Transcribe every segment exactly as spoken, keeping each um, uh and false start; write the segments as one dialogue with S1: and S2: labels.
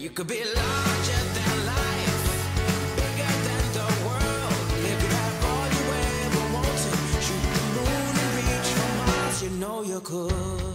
S1: You could be larger than life, bigger than the world. If you have all you ever wanted, shoot the moon and reach for Mars, you know you could.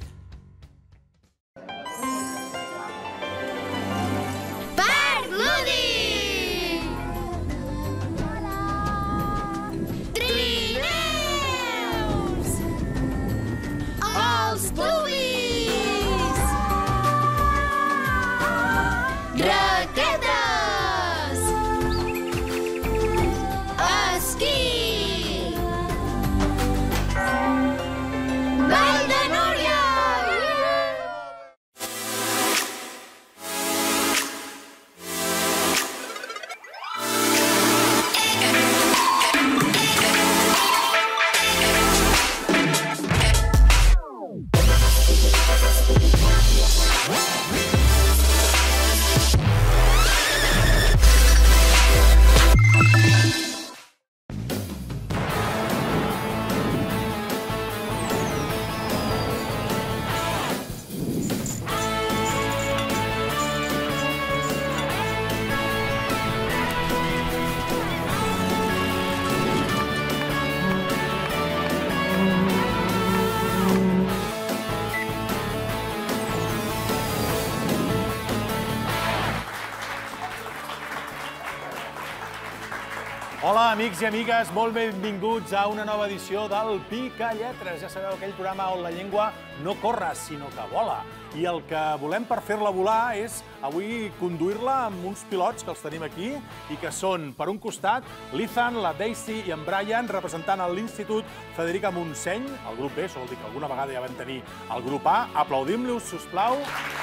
S2: Hola, amics i amigues, molt benvinguts a una nova edició del Picalletres. Ja sabeu, aquell programa on la llengua no corre, sinó que vola. I el que volem per fer-la volar és avui conduir-la amb uns pilots que els tenim aquí i que són, per un costat, l'Ethan, la Daisy i en Brian, representant l'Institut Federica Montseny, el grup B, això vol dir que alguna vegada ja vam tenir el grup A. Aplaudim-los, sisplau.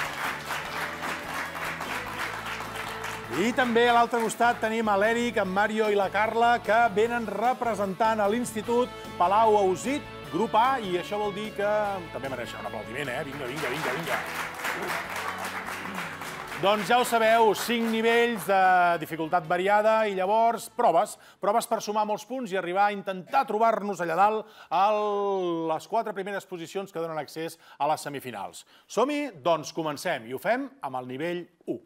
S2: I també a l'altre costat tenim l'Eric, en Mario i la Carla, que venen representant a l'Institut Palau Ausit, grup A, i això vol dir que també mereixen un aplaudiment, eh? Vinga, vinga, vinga, vinga. Doncs ja ho sabeu, cinc nivells de dificultat variada i llavors proves, proves per sumar molts punts i arribar a intentar trobar-nos allà dalt a les quatre primeres posicions que donen accés a les semifinals. Som-hi? Doncs comencem, i ho fem amb el nivell u.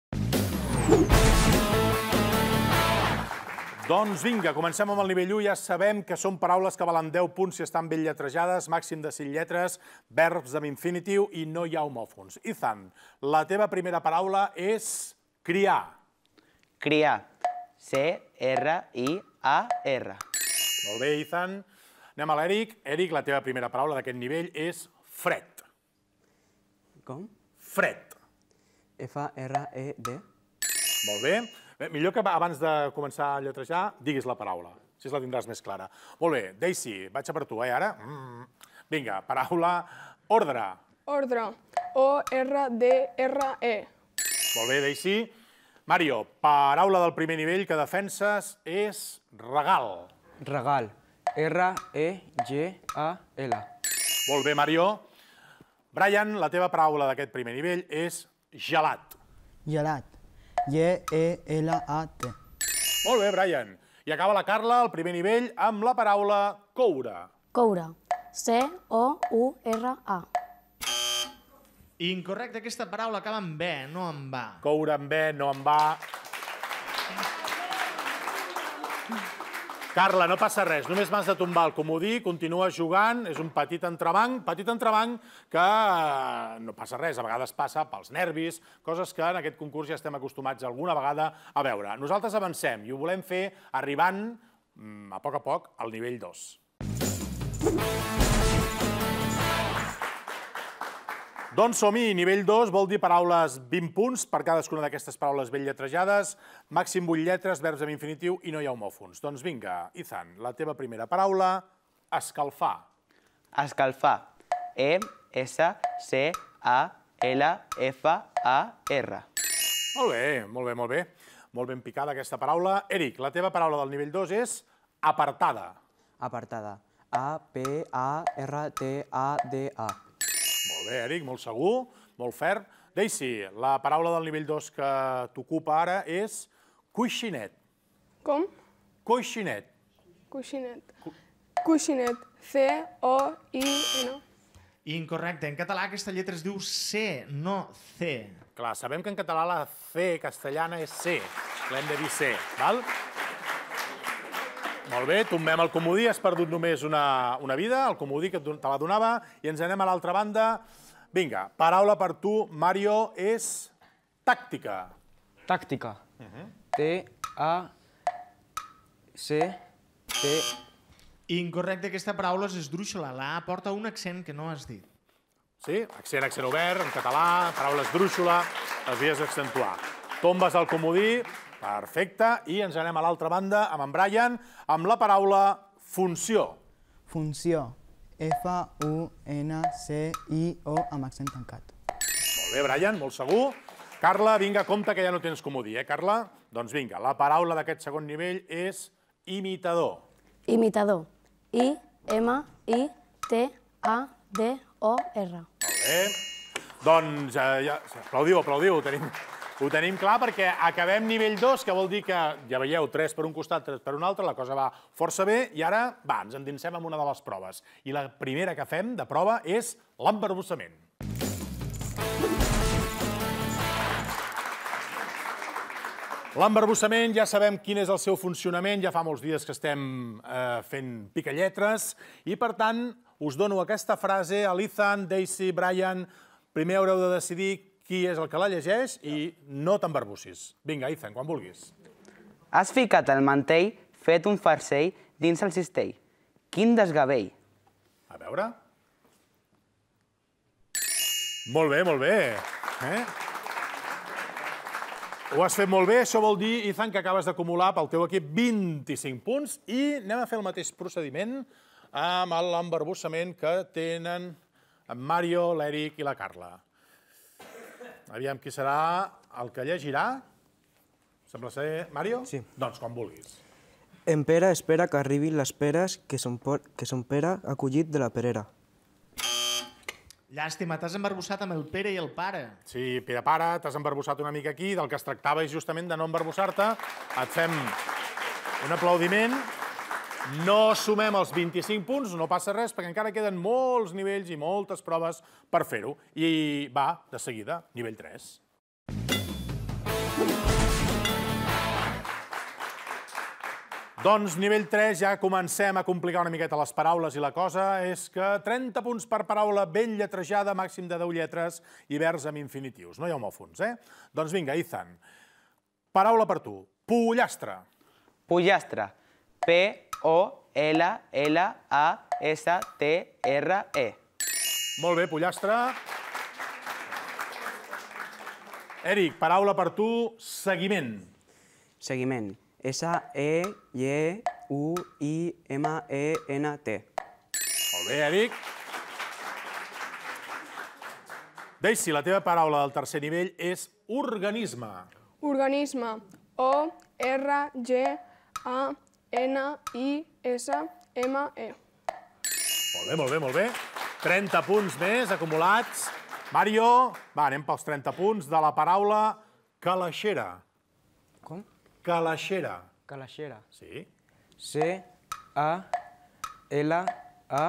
S2: Doncs vinga, comencem amb el nivell u. Ja sabem que són paraules que valen deu punts si estan ben lletrejades, màxim de cinc lletres, verbs amb infinitiu i no hi ha homòfons. Ethan, la teva primera paraula és criar.
S3: Criar. C R I A R.
S2: Molt bé, Ethan. Anem a l'Eric. Eric, la teva primera paraula d'aquest nivell és fred.
S4: Com?
S2: Fred.
S4: F R E D.
S2: Molt bé. Millor que abans de començar a lletrejar diguis la paraula, si la tindràs més clara. Molt bé, Daisy, vaig a per tu, eh, ara? Vinga, paraula, ordre.
S5: Ordre. O R D R E.
S2: Molt bé, Daisy. Mario, paraula del primer nivell que defenses és regal.
S4: Regal. R E G A L.
S2: Molt bé, Mario. Brian, la teva paraula d'aquest primer nivell és gelat.
S6: Gelat. G E L A T.
S2: Molt bé, Brian. I acaba la Carla, el primer nivell, amb la paraula coure.
S7: Coure. C O U R A.
S8: Incorrecte, aquesta paraula acaba amb B, no amb va.
S2: Coure amb B, no amb va. Carla, no passa res, només m'has de tombar el comodí, continua jugant, és un petit entrebanc, petit entrebanc que no passa res, a vegades passa pels nervis, coses que en aquest concurs ja estem acostumats alguna vegada a veure. Nosaltres avancem i ho volem fer arribant a poc a poc al nivell dos. Doncs som-hi, nivell dos vol dir paraules vint punts per cadascuna d'aquestes paraules ben lletrejades, màxim vuit lletres, verbs amb infinitiu i no hi ha homòfons. Doncs vinga, Ethan, la teva primera paraula, escalfar.
S3: Escalfar. E S C A L F A R.
S2: Molt bé, molt bé, molt bé. Molt ben picada aquesta paraula. Eric, la teva paraula del nivell dos és apartada.
S4: Apartada. A P A R T A D A.
S2: Molt bé, Eric, molt segur, molt ferm. Daisy, la paraula del nivell dos que t'ocupa ara és coixinet.
S5: Com?
S2: Coixinet.
S5: Coixinet. Coixinet. C O I N.
S8: Incorrecte. En català aquesta lletra es diu C, no C.
S2: Clar, sabem que en català la C castellana és C. L'hem de dir C, val? Molt bé, tombem el comodí, has perdut només una, una vida, el comodí que te la donava, i ens anem a l'altra banda. Vinga, paraula per tu, Mario, és tàctica.
S4: Tàctica. T, A, C, T.
S8: Incorrecte, aquesta paraula és esdrúixola. La A porta un accent que no has dit.
S2: Sí, accent, accent obert, en català, paraula esdrúixola, les havies d'accentuar. Tombes el comodí, perfecte, i ens anem a l'altra banda amb en Brian, amb la paraula funció.
S6: Funció. F, U, N, C, I, O, amb accent tancat.
S2: Molt bé, Brian, molt segur. Carla, vinga, compte que ja no tens comodí, eh, Carla? Doncs vinga, la paraula d'aquest segon nivell és imitador.
S7: Imitador. I, M, I, T, A, D, O, R.
S2: Molt bé. Doncs, eh, ja, aplaudiu, aplaudiu, ho tenim, ho tenim clar perquè acabem nivell dos, que vol dir que, ja veieu, tres per un costat, tres per un altre, la cosa va força bé, i ara, va, ens endinsem en una de les proves. I la primera que fem de prova és l'embarbussament. L'embarbussament, ja sabem quin és el seu funcionament, ja fa molts dies que estem eh, fent picalletres, i per tant us dono aquesta frase a l'Ethan, Daisy, Brian, primer haureu de decidir qui és el que la llegeix i no t'embarbussis. Vinga, Ethan, quan vulguis.
S3: Has ficat el mantell fet un farcell dins el cistell. Quin desgavell.
S2: A veure. Molt bé, molt bé. Eh? Ho has fet molt bé, això vol dir, Ethan, que acabes d'acumular pel teu equip vint-i-cinc punts i anem a fer el mateix procediment amb l'embarbussament que tenen en Mario, l'Eric i la Carla. Aviam qui serà el que llegirà. Sembla ser Mario?
S4: Sí.
S2: Doncs quan vulguis.
S4: En Pere espera que arribin les peres que son, que son Pere ha collit de la perera.
S8: Llàstima, t'has embarbussat amb el Pere i el pare.
S2: Sí, Pere Pare, t'has embarbussat una mica aquí, del que es tractava és justament de no embarbussar-te. Et fem un aplaudiment. No sumem els vint-i-cinc punts, no passa res, perquè encara queden molts nivells i moltes proves per fer-ho. I va, de seguida, nivell tres. Doncs nivell tres, ja comencem a complicar una miqueta les paraules i la cosa és que trenta punts per paraula ben lletrejada, màxim de deu lletres i verbs amb infinitius. No hi ha homòfons, eh? Doncs vinga, Ethan. Paraula per tu. Pollastre.
S3: Pollastre. P, O, L, L, A, S, T, R, E.
S2: Molt bé, pollastre. Eric, paraula per tu. Seguiment.
S4: Seguiment. S, E, Y, U, I, M, E, N, T.
S2: Molt bé, Eric. Daisy, la teva paraula del tercer nivell és organisme.
S5: Organisme. O, R, G, A, N, I, S, M, E.
S2: Molt bé, molt bé, molt bé. trenta punts més acumulats. Mario, va, anem pels trenta punts de la paraula calaixera.
S4: Com?
S2: Calaixera.
S4: Calaixera.
S2: Sí.
S4: C, A, L, A,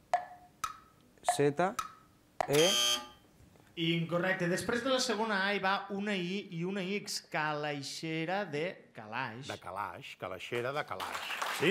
S4: Z, E.
S8: Incorrecte. Després de la segona A hi va una I i una X. Calaixera de calaix.
S2: De calaix, calaixera de calaix. Sí?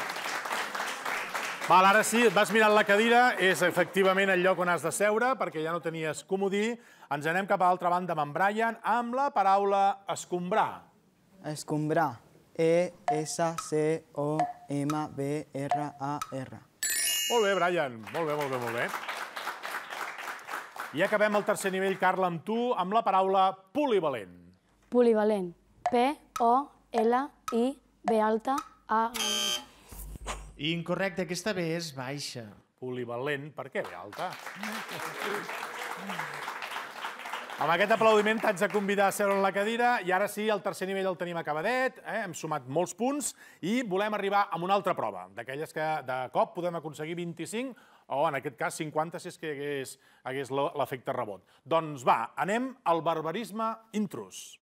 S2: Val, ara sí, et vas mirant la cadira, és efectivament el lloc on has de seure, perquè ja no tenies comodí. Ens anem cap a l'altra banda amb en Brian, amb la paraula escombrar.
S6: Escombrar. E, S, C, O, M, B, R, A, R.
S2: Molt bé, Brian. Molt bé, molt bé, molt bé. I acabem el tercer nivell, Carla, amb tu, amb la paraula polivalent.
S7: Polivalent. P, O, L, I, B alta, A...
S8: Incorrecte, aquesta B és baixa.
S2: Polivalent, per què ve alta? Amb aquest aplaudiment t'haig de convidar a seure en la cadira i ara sí, el tercer nivell el tenim acabadet, eh? Hem sumat molts punts i volem arribar a una altra prova, d'aquelles que de cop podem aconseguir vint-i-cinc o en aquest cas cinquanta si és que hagués, hagués l'efecte rebot. Doncs va, anem al barbarisme intrus.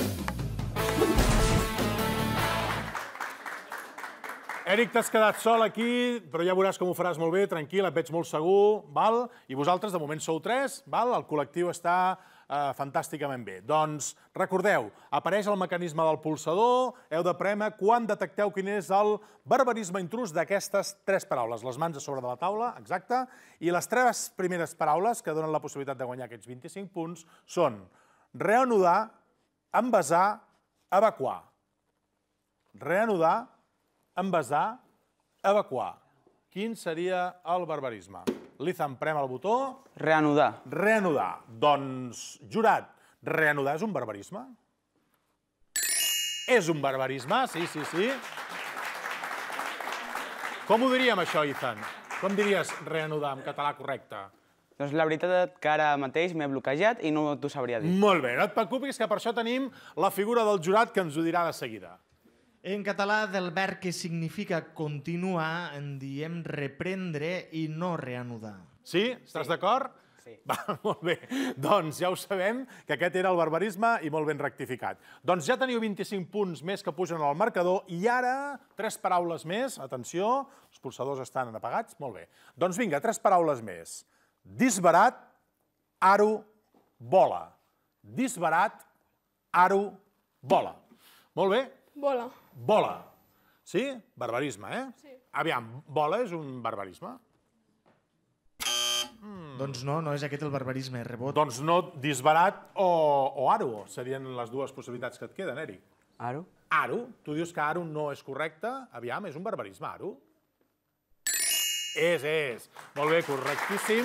S2: Eric, t'has quedat sol aquí, però ja veuràs com ho faràs molt bé, tranquil, et veig molt segur, val? I vosaltres, de moment, sou tres, val? El col·lectiu està fantàsticament bé. Doncs recordeu, apareix el mecanisme del pulsador, heu de prémer quan detecteu quin és el barbarisme intrús d'aquestes tres paraules. Les mans a sobre de la taula, exacte, i les tres primeres paraules que donen la possibilitat de guanyar aquests vint-i-cinc punts són reanudar, envasar, evacuar. Reanudar, envasar, evacuar. Quin seria el barbarisme? Lizan, prem el botó.
S3: Reanudar.
S2: Reanudar. Doncs, jurat, reanudar és un barbarisme? És un barbarisme, sí, sí, sí. Com ho diríem, això, Ethan? Com diries reanudar en català correcte?
S3: Doncs la veritat és que ara mateix m'he bloquejat i no t'ho sabria dir.
S2: Molt bé, no et preocupis, que per això tenim la figura del jurat que ens ho dirà de seguida.
S8: En català, del verb que significa continuar, en diem reprendre i no reanudar.
S2: Sí? Estàs d'acord?
S3: Sí.
S2: Va, molt bé. Doncs ja ho sabem, que aquest era el barbarisme i molt ben rectificat. Doncs ja teniu vint-i-cinc punts més que pugen al marcador i ara tres paraules més. Atenció, els pulsadors estan apagats. Molt bé. Doncs vinga, tres paraules més. Disbarat, aro, bola. Disbarat, aro, bola. Molt bé?
S5: Bola.
S2: Bola. Sí? Barbarisme, eh?
S5: Sí.
S2: Aviam, bola és un barbarisme?
S8: Doncs no, no és aquest el barbarisme, rebot.
S2: Doncs no, disbarat o, o aro serien les dues possibilitats que et queden, Eric.
S4: Aro?
S2: Aro? Tu dius que aro no és correcte? Aviam, és un barbarisme, aro? És, és. Molt bé, correctíssim.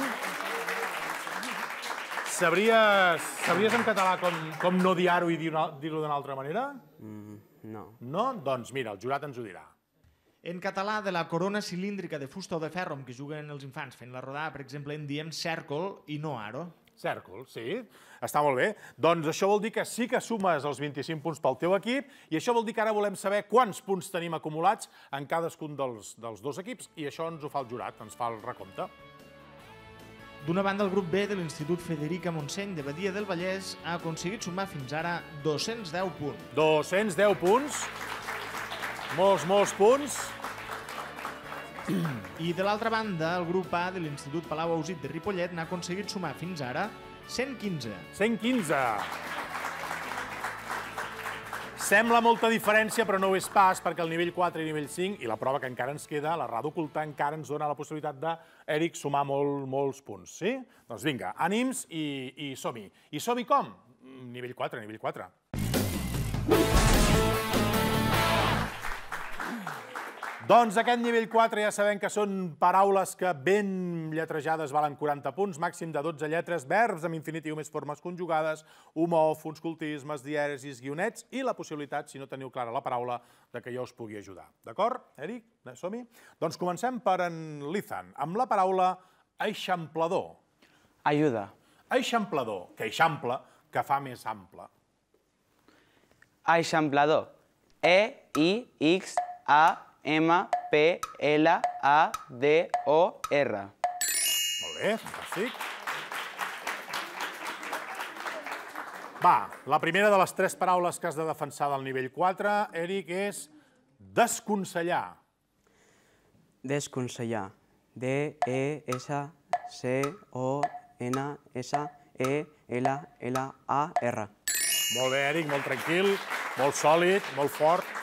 S2: Sabries, sabries en català com, com no dir aro i dir-ho d'una altra manera?
S4: Mm, no.
S2: No? Doncs mira, el jurat ens ho dirà.
S8: En català, de la corona cilíndrica de fusta o de ferro amb què juguen els infants fent la rodada, per exemple, en diem cèrcol i no aro.
S2: Cèrcol, sí. Està molt bé. Doncs això vol dir que sí que sumes els vint-i-cinc punts pel teu equip i això vol dir que ara volem saber quants punts tenim acumulats en cadascun dels, dels dos equips i això ens ho fa el jurat, ens fa el recompte.
S8: D'una banda, el grup B de l'Institut Federica Montseny de Badia del Vallès ha aconseguit sumar fins ara dos-cents deu punts.
S2: dos-cents deu punts. Molts, molts punts.
S8: I de l'altra banda, el grup A de l'Institut Palau Ausit de Ripollet n'ha aconseguit sumar fins ara cent quinze.
S2: cent quinze. Sembla molta diferència, però no ho és pas, perquè el nivell quatre i nivell cinc, i la prova que encara ens queda, la rada oculta, encara ens dona la possibilitat d'Eric sumar molt, molts punts. Sí? Doncs vinga, ànims i, i som-hi. I som-hi com? Nivell quatre, nivell quatre. Doncs aquest nivell quatre ja sabem que són paraules que ben lletrejades valen quaranta punts, màxim de dotze lletres, verbs amb infinitiu més formes conjugades, homòfons, cultismes, dièresis, guionets i la possibilitat, si no teniu clara la paraula, de que jo us pugui ajudar. D'acord, Eric? Som-hi? Doncs comencem per en Lizan, amb la paraula eixamplador.
S3: Ajuda.
S2: Eixamplador, que eixampla, que fa més ample.
S3: Eixamplador. E, I, X, A, M, P, L, A, D, O, R.
S2: Molt bé, fantàstic. Va, la primera de les tres paraules que has de defensar del nivell quatre, Eric, és desconsellar.
S4: Desconsellar. D, E, S, C, O, N, S, E, L, L, A, R.
S2: Molt bé, Eric, molt tranquil, molt sòlid, molt fort.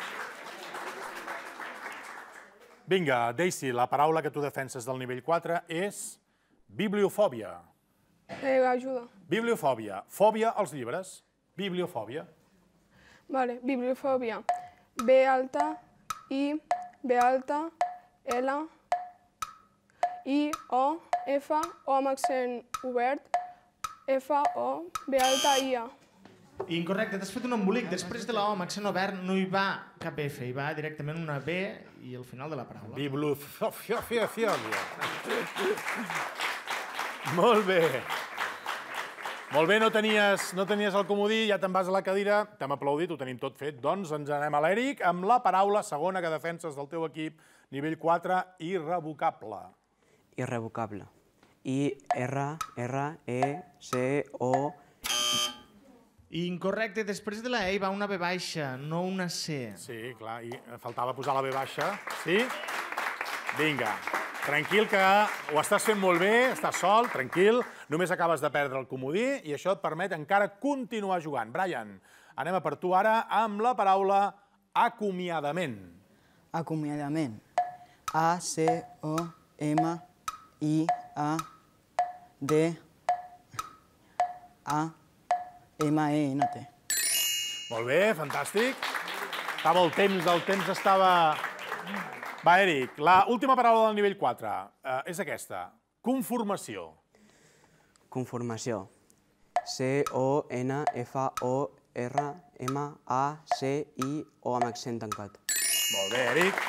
S2: Vinga, Daisy, la paraula que tu defenses del nivell quatre és bibliofòbia.
S5: Eh, ajuda.
S2: Bibliofòbia. Fòbia als llibres. Bibliofòbia.
S5: Vale, bibliofòbia. B alta, I, B alta, L, I, O, F, O amb accent obert, F, O, B alta, I, A.
S8: Incorrecte, t'has fet un embolic. Després de la O amb accent obert no hi va cap F, hi va directament una B i al final de la paraula.
S2: Bibliofòbia. Molt bé. Molt bé, no tenies, no tenies el comodí, ja te'n vas a la cadira, t'hem aplaudit, ho tenim tot fet. Doncs ens anem a l'Eric amb la paraula segona que defenses del teu equip, nivell quatre, irrevocable.
S4: Irrevocable. I, R, R, E, C, O...
S8: Incorrecte, després de la E hi va una B baixa, no una C.
S2: Sí, clar, i faltava posar la B baixa. Sí? Vinga, Tranquil, que ho estàs fent molt bé, estàs sol, tranquil, només acabes de perdre el comodí i això et permet encara continuar jugant. Brian, anem a per tu ara amb la paraula acomiadament.
S6: Acomiadament. A, C, O, M, I, A, D, A, M, E, N, T.
S2: Molt bé, fantàstic. Estava el temps, el temps estava... Va, Eric, l'última paraula del nivell quatre és aquesta. Conformació.
S4: Conformació. C, O, N, F, O, R, M, A, C, I, O amb accent tancat.
S2: Molt bé, Eric.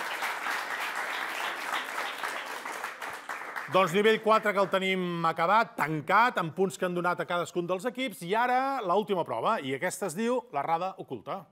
S2: Doncs nivell quatre que el tenim acabat, tancat, amb punts que han donat a cadascun dels equips. I ara l'última prova, i aquesta es diu l'errada oculta.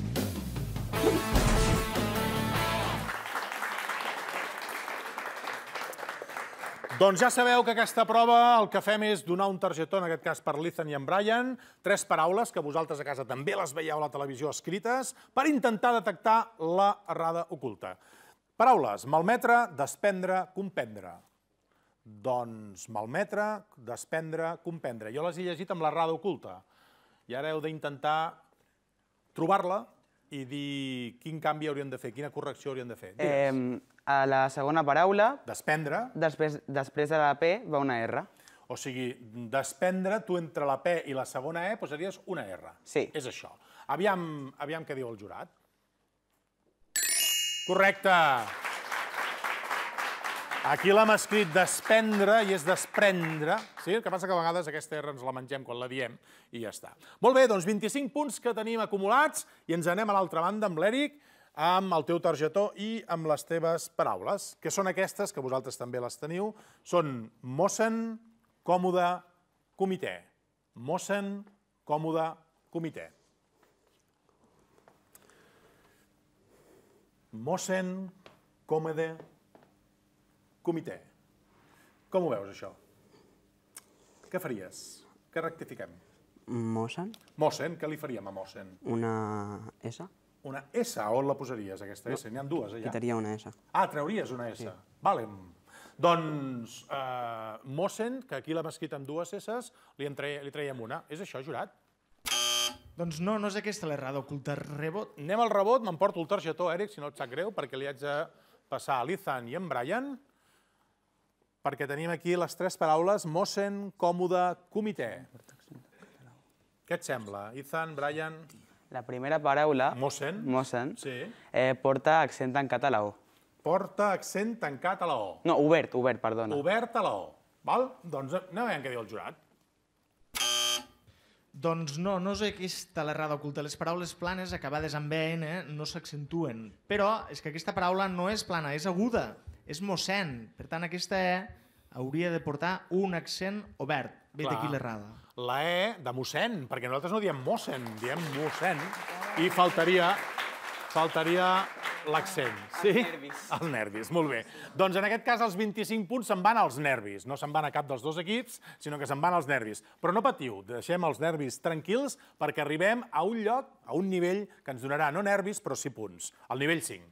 S2: Doncs ja sabeu que aquesta prova el que fem és donar un targetó, en aquest cas per l'Ethan i en Brian, tres paraules que vosaltres a casa també les veieu a la televisió escrites, per intentar detectar la errada oculta. Paraules: malmetre, desprendre, comprendre. Doncs malmetre, desprendre, comprendre. Jo les he llegit amb l'errada oculta. I ara heu d'intentar trobar-la i dir quin canvi haurien de fer, quina correcció haurien de fer. Digues.
S3: A la segona paraula,
S2: Desprendre.
S3: després, després de la P va una R.
S2: O sigui, desprendre, tu entre la P i la segona E posaries una R.
S3: Sí.
S2: És això. Aviam, aviam què diu el jurat. Correcte. Aquí l'hem escrit desprendre i és desprendre. Sí? El que passa que a vegades aquesta R ens la mengem quan la diem i ja està. Molt bé, doncs vint-i-cinc punts que tenim acumulats i ens anem a l'altra banda amb l'Eric, amb el teu targetó i amb les teves paraules, que són aquestes, que vosaltres també les teniu. Són mossen, còmode, comitè. Mossen, còmode, comitè. Mossen, còmode, comitè. Com ho veus, això? Què faries? Què rectifiquem?
S4: Mossen.
S2: Mossen, què li faríem a mossen?
S4: Una S.
S2: Una S, on la posaries, aquesta S? N'hi ha dues, allà.
S4: Quitaria una S.
S2: Ah, trauries una S. Vale. Doncs mossen, que aquí l'hem escrit amb dues S's, li traiem una. És això, jurat?
S8: Doncs no, no és aquesta l'errada oculta. Rebot.
S2: Anem al rebot, m'emporto el targetó, Eric, si no et sap greu, perquè li haig de passar a l'Ethan i en Brian, perquè tenim aquí les tres paraules mossen, còmode, comitè. Què et sembla, Ethan, Brian?
S3: La primera paraula,
S2: mossen,
S3: mossen
S2: sí.
S3: eh, porta accent tancat a la O.
S2: Porta accent tancat a la O.
S3: No, obert, obert, perdona.
S2: Obert a la O. Val? Doncs anem a veure què diu el jurat.
S8: Doncs no, no és aquesta l'errada oculta. Les paraules planes acabades amb E N no s'accentuen. Però és que aquesta paraula no és plana, és aguda, és mossèn. Per tant, aquesta E hauria de portar un accent obert. Ve d'aquí l'errada.
S2: La E de mossèn, perquè nosaltres no diem mossen, diem mossèn, i faltaria, faltaria l'accent. Sí? Els nervis. Els nervis, molt bé. Doncs en aquest cas els vint-i-cinc punts se'n van als nervis. No se'n van a cap dels dos equips, sinó que se'n van als nervis. Però no patiu, deixem els nervis tranquils perquè arribem a un lloc, a un nivell que ens donarà no nervis, però sí punts. El nivell cinc.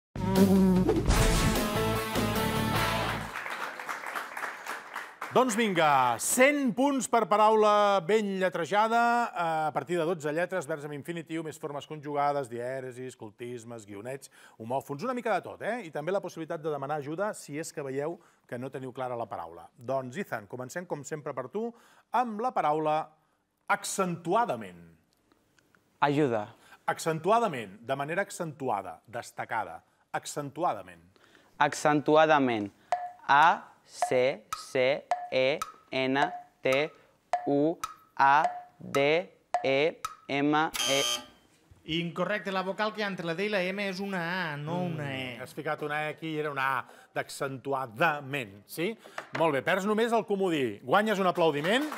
S2: Doncs vinga, cent punts per paraula ben lletrejada, a partir de dotze lletres, verbs amb infinitiu, més formes conjugades, dièresis, cultismes, guionets, homòfons, una mica de tot, eh? I també la possibilitat de demanar ajuda si és que veieu que no teniu clara la paraula. Doncs, Ethan, comencem, com sempre per tu, amb la paraula accentuadament.
S3: Ajuda.
S2: Accentuadament, de manera accentuada, destacada, accentuadament.
S3: Accentuadament. A, C, C, E, N, T, U, A, D, E, M, E...
S8: Incorrecte, la vocal que hi ha entre la D i la M és una A, no una E.
S2: Has ficat una E aquí i era una A d'accentuadament, sí? Molt bé, perds només el comodí. Guanyes un aplaudiment.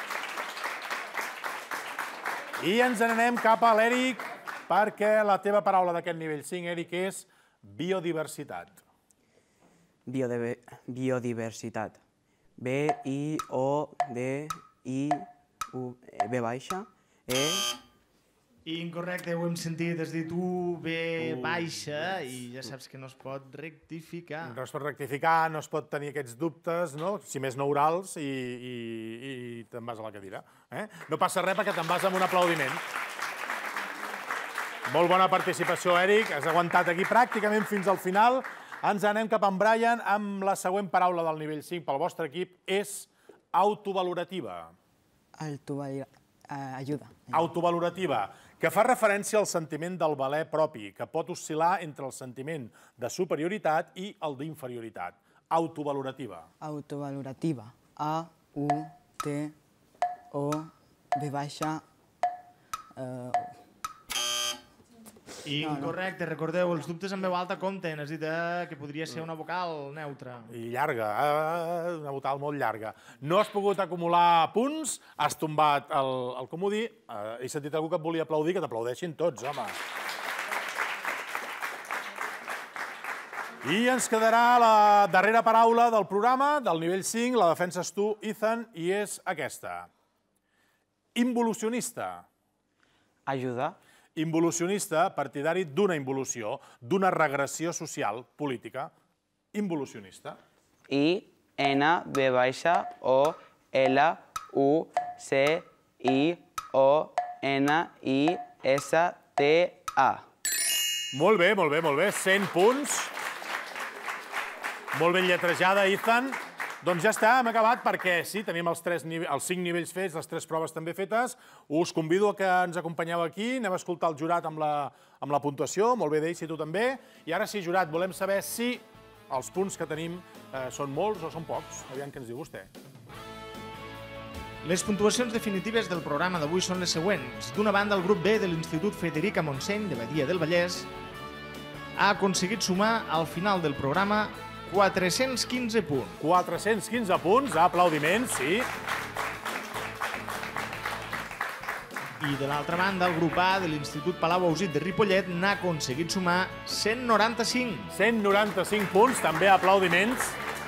S2: I ens n'anem cap a l'Eric, perquè la teva paraula d'aquest nivell cinc, Eric, és biodiversitat.
S4: Biodiversitat. B, I, O, D, I, U, B baixa, E,
S8: Incorrecte, ho hem sentit, has dit U, B, baixa, i ja saps que no es pot rectificar.
S2: No es pot rectificar, no es pot tenir aquests dubtes, no? Si més no orals, i, i, i te'n vas a la cadira. Eh? No passa res perquè te'n vas amb un aplaudiment. Molt bona participació, Eric. Has aguantat aquí pràcticament fins al final. Ens anem cap a en Brian amb la següent paraula del nivell cinc pel vostre equip. És autovalorativa.
S6: Ajuda.
S2: Autovalorativa, que fa referència al sentiment del valer propi, que pot oscil·lar entre el sentiment de superioritat i el d'inferioritat. Autovalorativa.
S6: Autovalorativa. A, U, T, O, B baixa...
S8: Incorrecte, recordeu, els dubtes en veu alta compten. Has dit que podria ser una vocal neutra.
S2: I llarga, una vocal molt llarga. No has pogut acumular punts, has tombat el comodí. He sentit algú que et volia aplaudir, que t'aplaudeixin tots, home. I ens quedarà la darrera paraula del programa, del nivell cinc, la defenses tu, Ethan, i és aquesta. Involucionista.
S3: Ajuda.
S2: Involucionista, partidari d'una involució, d'una regressió social, política. Involucionista.
S3: I, N, B baixa, O, L, U, C, I, O, N, I, S, T, A.
S2: Molt bé, molt bé, molt bé. cent punts. Molt ben lletrejada, Ethan. Doncs ja està, hem acabat perquè sí, tenim els cinc nivells fets, les tres proves també fetes. Us convido a que ens acompanyeu aquí, anem a escoltar el jurat amb la puntuació, molt bé, Daisy, tu també. I ara sí, jurat, volem saber si els punts que tenim són molts o són pocs. Aviam què ens diu vostè.
S8: Les puntuacions definitives del programa d'avui són les següents. D'una banda, el grup B de l'Institut Federica Montseny de Badia del Vallès ha aconseguit sumar al final del programa quatre-cents quinze punts.
S2: quatre-cents quinze punts, aplaudiments, sí.
S8: I de l'altra banda, el grup A de l'Institut Palau Ausit de Ripollet n'ha aconseguit sumar cent noranta-cinc.
S2: cent noranta-cinc punts, també aplaudiments.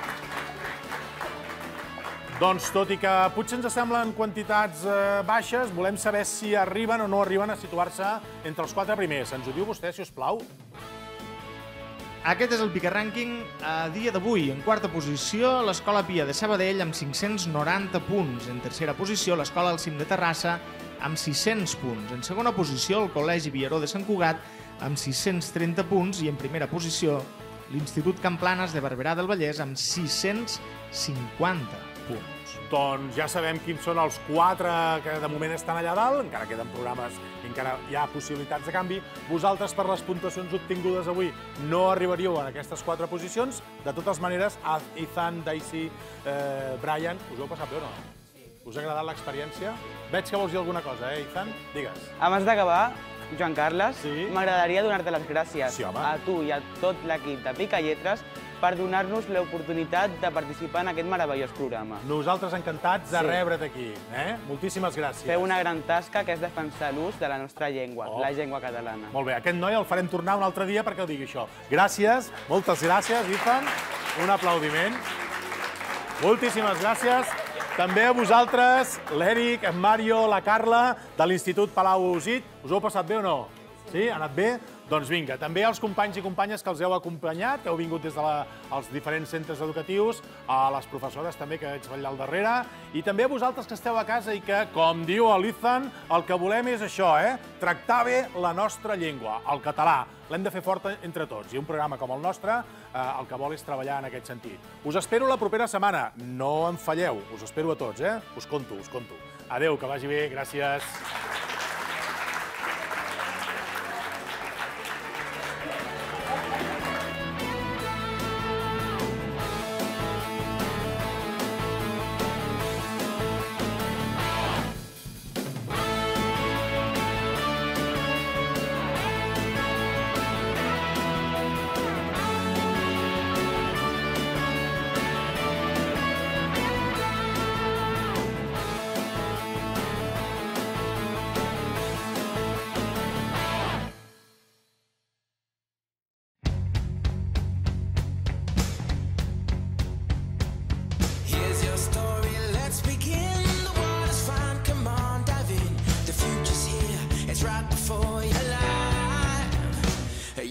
S2: Doncs, tot i que potser ens semblen quantitats baixes, volem saber si arriben o no arriben a situar-se entre els quatre primers. Ens ho diu vostè, si us plau?
S8: Aquest és el Pica Rànquing a dia d'avui. En quarta posició, l'Escola Pia de Sabadell amb cinc-cents noranta punts. En tercera posició, l'Escola Alcim de Terrassa amb sis-cents punts. En segona posició, el Col·legi Villaró de Sant Cugat amb sis-cents trenta punts. I en primera posició, l'Institut Camplanes de Barberà del Vallès amb sis-cents cinquanta punts.
S2: Doncs ja sabem quins són els quatre que de moment estan allà dalt, encara queden programes i encara hi ha possibilitats de canvi. Vosaltres, per les puntuacions obtingudes avui, no arribaríeu a aquestes quatre posicions. De totes maneres, Ethan, Daisy, Brian, us ho heu passat bé o no? Us ha agradat l'experiència? Veig que vols dir alguna cosa, eh, Ethan? Digues.
S3: Abans d'acabar, Joan Carles, m'agradaria donar-te les gràcies a tu i a tot l'equip de Pica Lletres per donar-nos l'oportunitat de participar en aquest meravellós programa.
S2: Nosaltres encantats de rebre't aquí. Moltíssimes gràcies.
S3: Feu una gran tasca, que és defensar l'ús de la nostra llengua, la llengua catalana.
S2: Molt bé, aquest noi el farem tornar un altre dia perquè ho digui això. Gràcies, moltes gràcies, Ethan. Un aplaudiment. Moltíssimes gràcies. També a vosaltres, l'Eric, en Mario, la Carla, de l'Institut Palau Ausit. Us ho heu passat bé o no? Sí? Ha anat bé? Doncs vinga, també als companys i companyes que els heu acompanyat, que heu vingut des dels diferents centres educatius, a les professores també que veig allà al darrere, i també a vosaltres que esteu a casa i que, com diu l'Ethan, el que volem és això, eh? Tractar bé la nostra llengua, el català. L'hem de fer fort entre tots, i un programa com el nostre el que vol és treballar en aquest sentit. Us espero la propera setmana. No en falleu, us espero a tots, eh? Us conto, us conto. Adéu, que vagi bé, gràcies.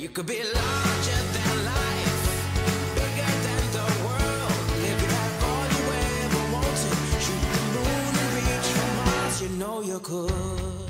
S1: You could be larger than life, bigger than the world. If you have all you ever wanted, shoot the moon and reach for Mars, you know you could.